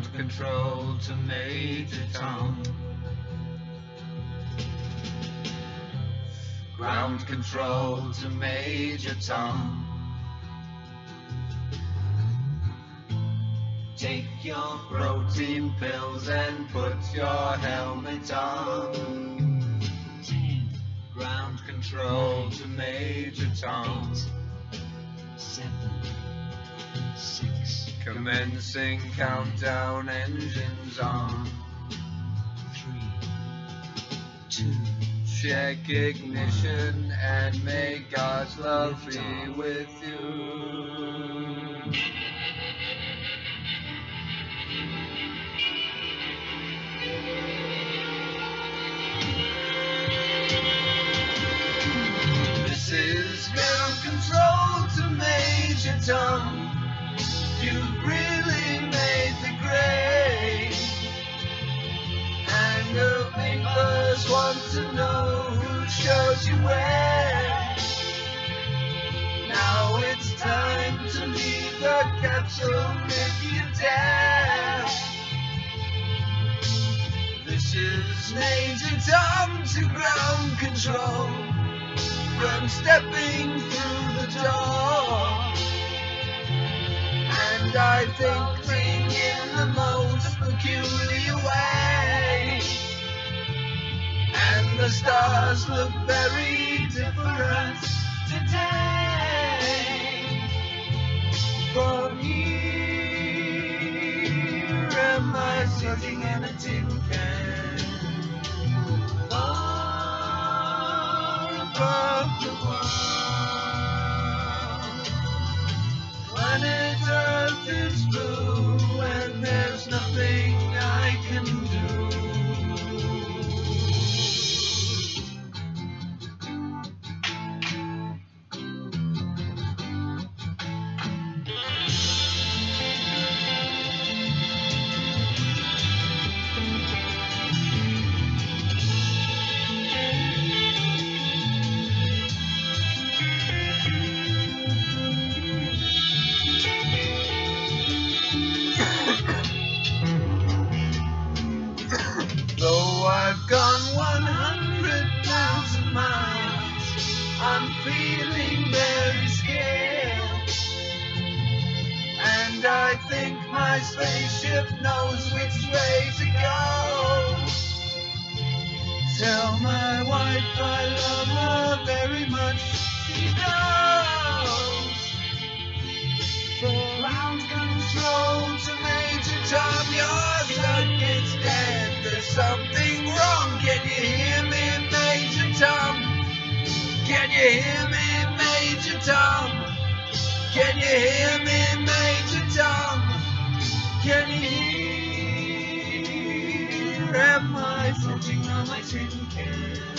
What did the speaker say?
Ground control to Major Tom. Ground control to Major Tom. Take your protein pills and put your helmet on. 10, Ground control to Major Tom. 7, 6, Commencing countdown, engines on. 3, 2, Check ignition and may God's love be with you. This is ground control to Major Tom. You've really made the grade. And the papers want to know who shows you where. Now it's time to leave the capsule if you dare. This is Major Tom to ground control. From stepping through the door. And I think in the most peculiar way. And the stars look very different today. For here am I sitting in a tin can, far above the world. Planet Earth is blue and there's nothing I can do. Though I've gone 100,000 miles, I'm feeling very scared. And I think my spaceship knows which way to go. Tell my wife I love her very much, she knows. Ground control to Major Tom, your circuit's dead. There's something wrong. Can you hear me, Major Tom? Can you hear me, Major Tom? Can you hear me, Major Tom? Can you hear? Am I sitting on my tin can?